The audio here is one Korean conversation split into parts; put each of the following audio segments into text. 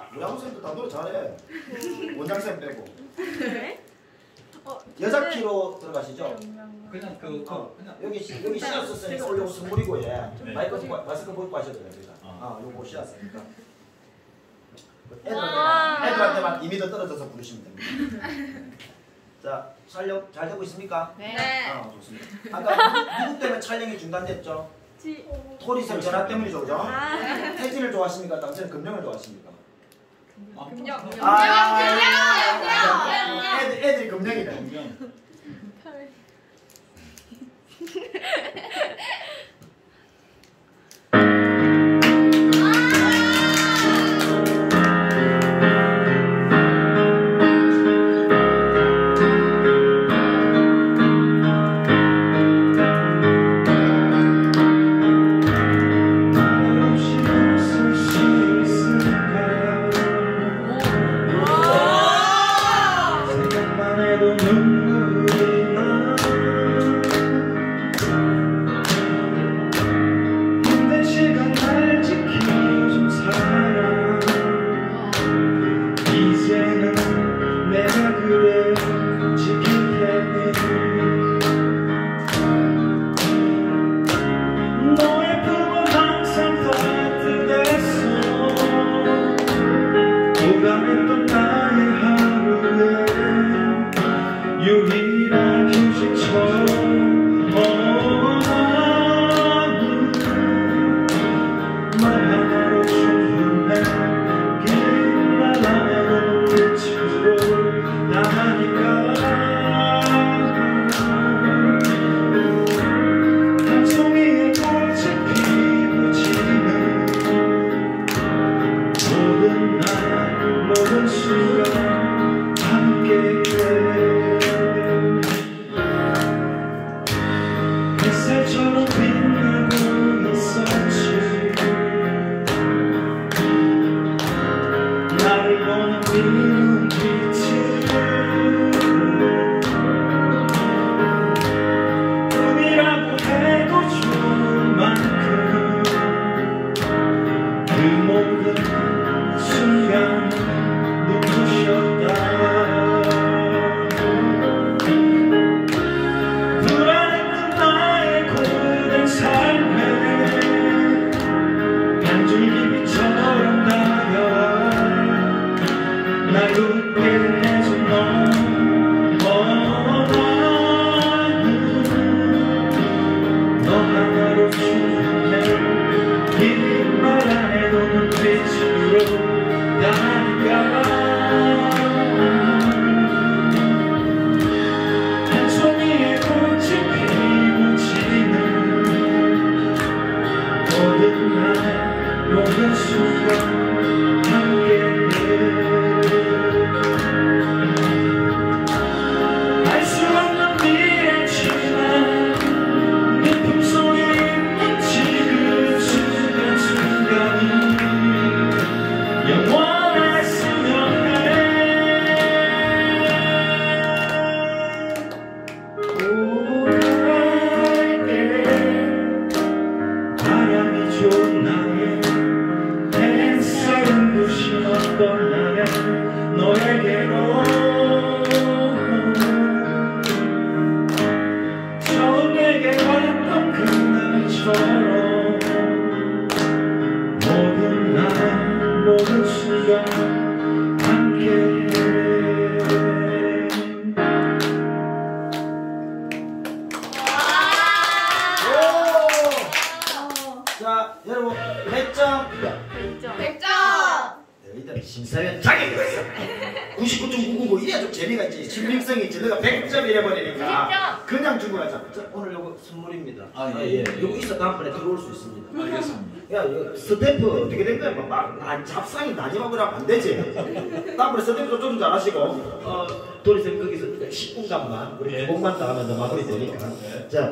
우리 아무쌤도 다 노래 잘해. 원장쌤 빼고. 네? 여자 키로 들어가시죠? 그냥 그냥 여기 씨앗 올려고 선물이고 예. 마스크 벗고 하셔도 됩니다. 요거 씨앗으니까. 애들한테만 2m 떨어져서 부르시면 됩니다. 자, 촬영 잘 되고 있습니까? 네. 좋습니다. 아까 누구 때문에 촬영이 중단됐죠? 토리쌤 전화 때문이죠, 그죠? 태진을 좋아하십니까? 당신은 금령을 좋아하십니까? 금령. 애들이 금령이네. 심사위원 자격이 있어. 99.999 이래야 좀 재미가 있지. 신빙성이 있지. 내가 100점 이래버리니까 그냥 주고 가자. 오늘 요거 선물입니다. 예. 요거 있어 다음번에 들어올 수 있습니다. 알겠습니다. 야 이거 스탬프 어떻게 된 거야? 막 잡상이 난임하고 그러면 안 되지. 다음번에 스탬프 좀 잘하시고 도리쌤 거기서 10분간만 우리 곡만 더 하면 더 마무리 되니까. 자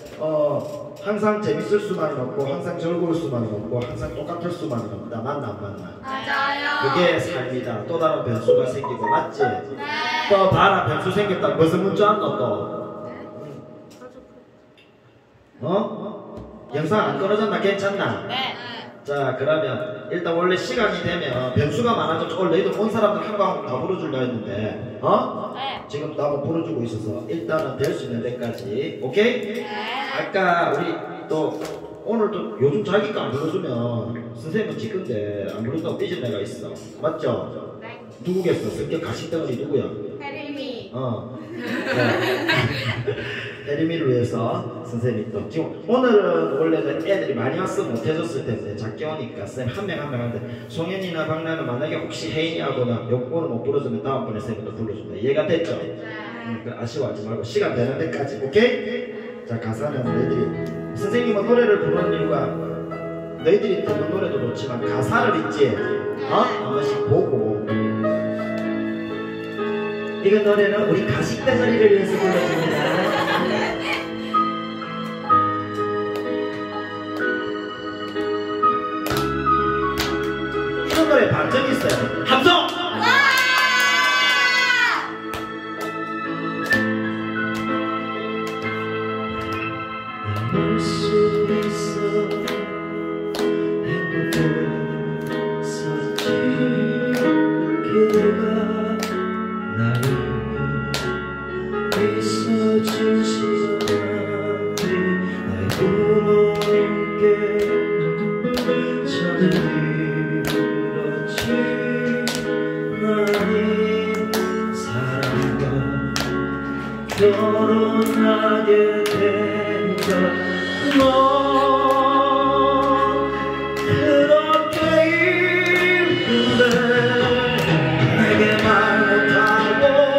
항상 재밌을 수만은 없고 항상 즐거울 수만은 없고 항상 똑같을 수만은 없다. 맞나 안 맞나? 맞아요. 그게 삶이다. 또 다른 변수가 생기고 맞지? 네. 또 봐라 변수 생겼다. 무슨 문자 안 넣어 또? 영상 안 끊어졌나? 괜찮나? 네. 자, 그러면 일단 원래 시간이 되면 변수가 많아져. 오늘 너희들 온 사람들 한 방 다 불러주려 했는데, 네. 지금 나도 불러주고 있어서 일단은 될 수 있는 데까지. 오케이? 네. 아까 우리 또 오늘 또 요즘 자기 거 안 불러주면 선생님은 지근데 안 부른다고 삐진 애가 있어. 맞죠? 네. 누구겠어? 성격 가식덩어리 누구야? 혜림이. 혜림이를 위해서 선생님이 또 지금 오늘은 원래는 애들이 많이 왔으면 못해줬을 텐데 작게 오니까 쌤 한 명 한 명 하는데 송현이나 박나는 만약에 혹시 혜인이하거나 요거는 못 불러주면 다음번에 쌤이 또 불러준다. 이해가 됐죠? 아쉬워하지 말고 시간 되는 데까지. 오케이? 자, 가사는 너희들이 선생님은 노래를 부르는 이유가 너희들이 듣는 노래도 좋지만 가사를 있지 한 번씩 보고 이거 노래는 우리 가식대가리를 위해서 불러줍니다. 이런 노래 반전이 있어요. 함성! 결혼하게 된다. 너 그렇게 힘든데 내게 말 못하고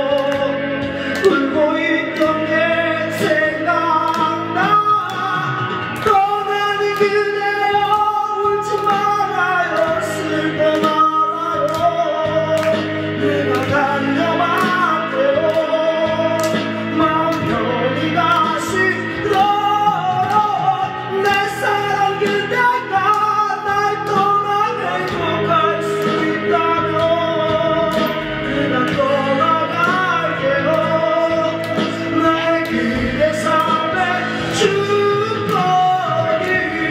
울고 있던 게 생각나. 떠나는 그대여 울지 말아요. 슬퍼 말아요. 내가 달려갈게요. 마음 편히 가시러 내 사랑 그대가 날 떠나 행복할 수 있다면 내가 떠나갈게요. 나의 그대 삶의 축복이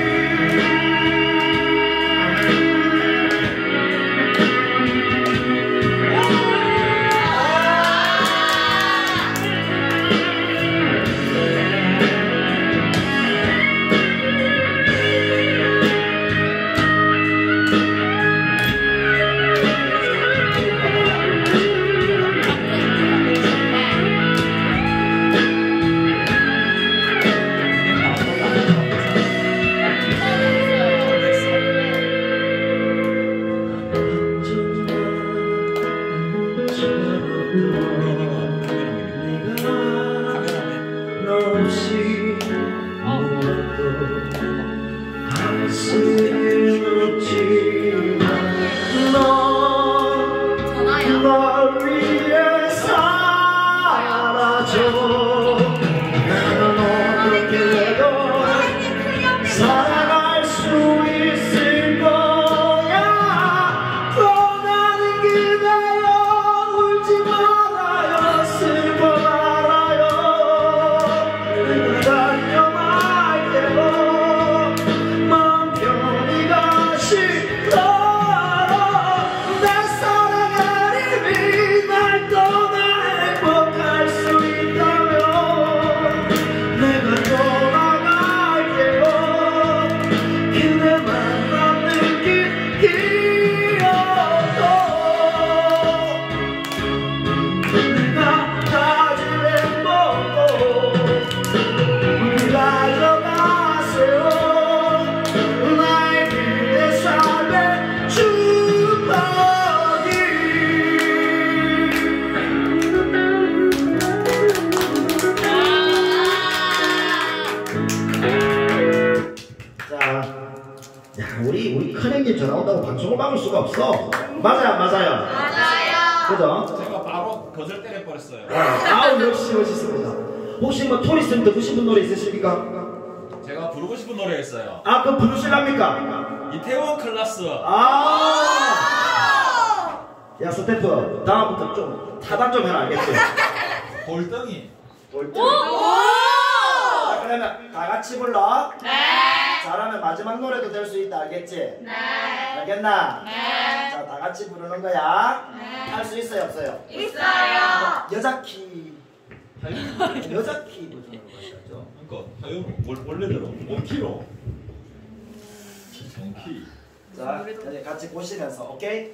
살아갈 수 있을 거야. 떠나는 그대여 울지 말아요. 슬퍼 말아요. 내가 달려갈게요. 마음 편히 가시러 내 사랑의 힘이 날 떠나 행복할 수 있다면 내가 떠나갈게요. 그대 만나는 길 기억도 내가 가진 행복도 가져가세요. 나의 그대 삶의 축복이 자, 야, 우리 큰형님 전화 온다고 방송을 막을 수가 없어. 맞아요, 안 맞아요? 맞아요. 그죠? 제가 바로 거절 때려버렸어요. 아우, 역시 멋있습니다. 혹시 뭐 토리쌤 듣고 싶은 노래 있으십니까? 제가 부르고 싶은 노래 있어요. 아, 그럼 부르실랍니까? 이태원 클라스. 아! 야, 스태프, 다음부터 좀 타단 좀 해라, 알겠지? 골덩이. 볼트. 오! 그러면 다 같이 불러. 네. 잘하면 마지막 노래도 될 수 있다. 알겠지? 네. 알겠나? 네. 자, 다 같이 부르는 거야. 네. 할 수 있어요, 없어요? 있어요. 여자 키. 여자 키 부르는 거죠. 그러니까 하요 원래대로 5kg. 정키. 자, 이제 같이 보시면서, 오케이?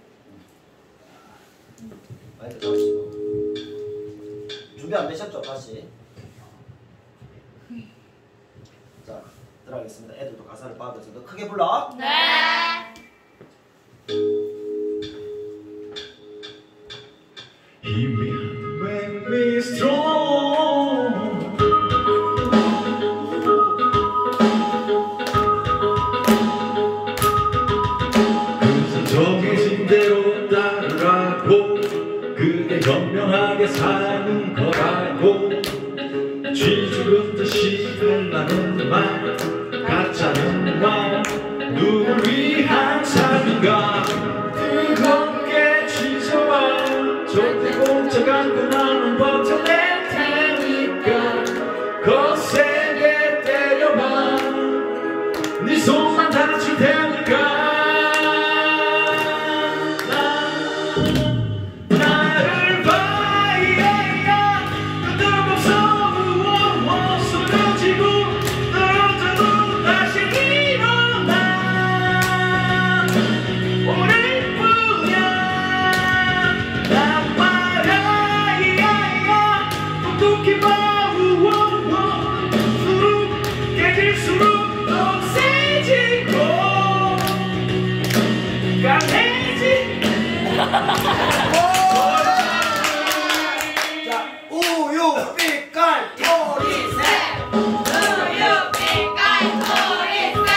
마이크 잡으시고. 준비 안 되셨죠? 다시. 자, 들어가겠습니다. 애들도 가사를 받아서 더 크게 불러. 네. Here we make me strong. 그저 정해진 대로 따르라고 그게 현명하게 사는 거라고 쥐 죽은 듯이 흘러는 말 가짜는 말 누굴 위한 삶인가 뜨겁게 지져봐 절대 공적 않고 나는 버텨낼 테니까 거세게 때려봐 네 손만 다칠 테니까 나를 봐 뜬금없어 쓰러지고 떨어져도 다시 일어나 오늘뿐이야 난 말야 똑똑히 봐 수룩 깨질수록 더 세지고 강해지 자, 우유, 빛깔, 토리새. 우유 빛깔 토리새.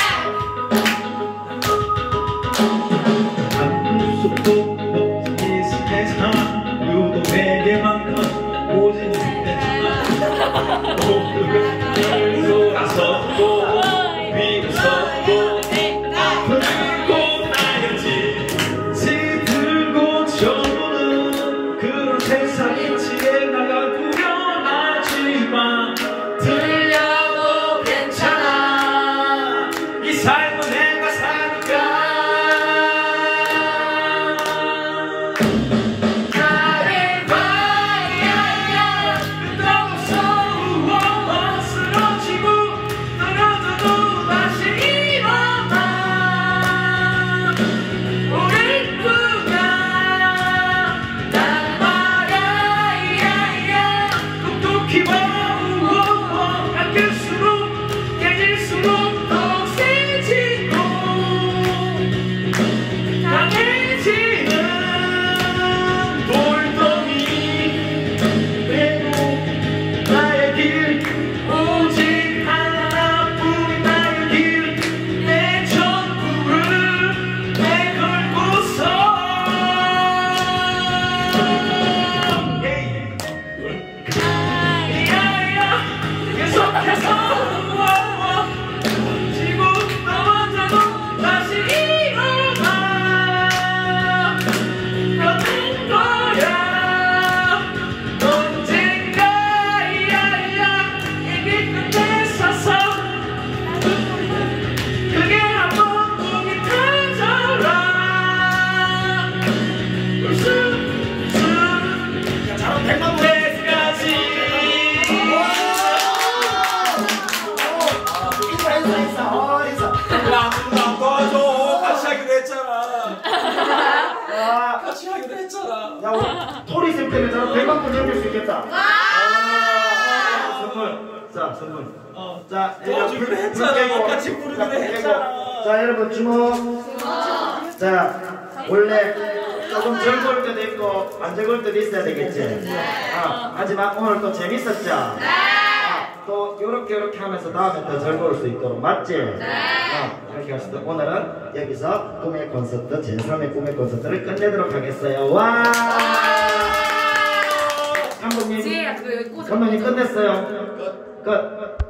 속도 이 세상 유독 내게만 오직 내잖아 오늘 돌아섰고 비웃었고 아프고 나였지 시들고 저는 그런 세상인지에 나가 불안하지만 들려도 괜찮아 이 삶은 내가 사니까 나를 봐야 끝없어 쓰러지고 떨어져도 다시 일어나 오늘뿐이야 난 말야 똑똑히 봐 아낄수록 깨질수록 더 세지고 강해지는 돌덩이 빼고 나의 길 오직 하나뿐인 나의 길 내 전부를 내걸고서 야야 계속해서 지고 넘어져도 다시 일어나 그런 거야 언젠가 야야 이길 끝에 서서 그게 한 번뿐이 터져라 웃음 자, 100만 번. 때까지 인사. 랑랑 꺼줘 같이 하기로 했잖아 아, 같이 하기로 했잖아 야, 우리 토리쌤 때문에 저런 100만 번 해볼 수 있겠다. 선물. 자, 선물. 자, 도와주기로 했잖아. 같이 부르기로 했잖아. 자, 여러분 주목. 자, 원래 조금 즐거울 때도 있고 안 즐거울 때도 있어야 되겠지. 하지만 오늘 또 재밌었죠. 또 요렇게 하면서 다음에 더 즐거울 수 있도록 맞지? 이렇게 합시다. 오늘은 여기서 꿈의 콘서트 제3회 꿈의 콘서트를 끝내도록 하겠어요. 와! 감독님 끝냈어요. 끝.